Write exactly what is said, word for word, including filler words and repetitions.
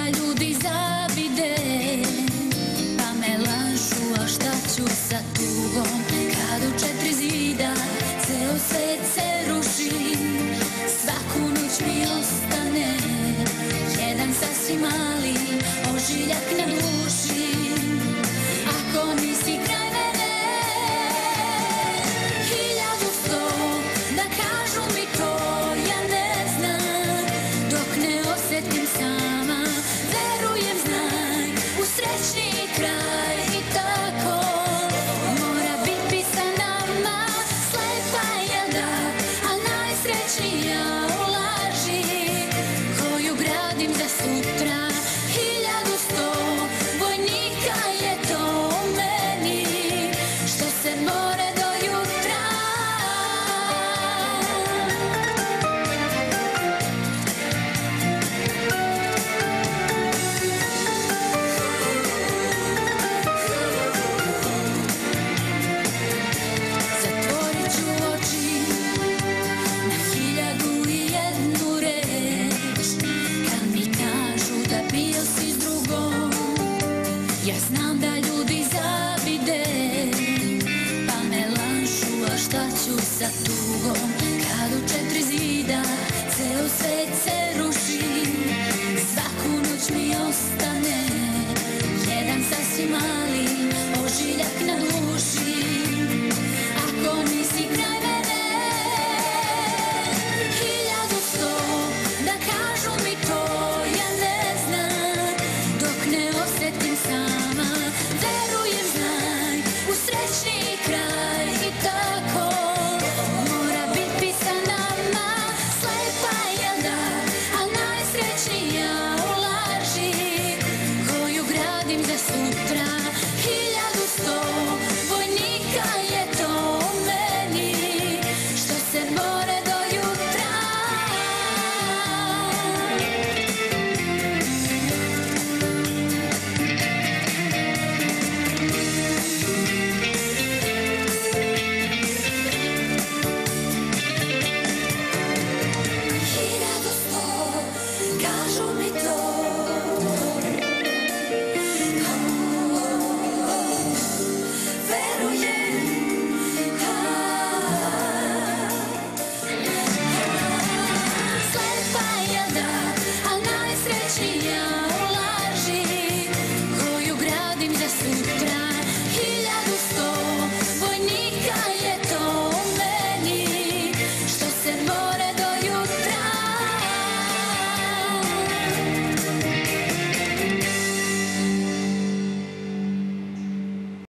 da ljudi zavide, pa me lažu, a šta ću sa tugom? Kad u četiri zida ceo svet se ruši, svaku noć mi ostane jedan sasvim mali ožiljak na duši. Ako nisi kraj mene, hiljadu sto da kažu mi to, ja ne znam, dok ne osjetim sama. Verujem, znaj, u srećni kraj i tako mora biti pisan nama. Slepa je da, a najsrećnija u laži koju gradim za sutra. Hiljadu sto vojnika je to u meni, što se bore do jutra. Zatvorit ću oči na hiljadu i jednu reč, kad mi kažu da bio si s drugom. Ja znam da ljudi zavide, pa me lažu, a šta ću sa tugom? Kad u četiri zida ceo svet se ruši, svaku noć mi ostane jedan sasvim mali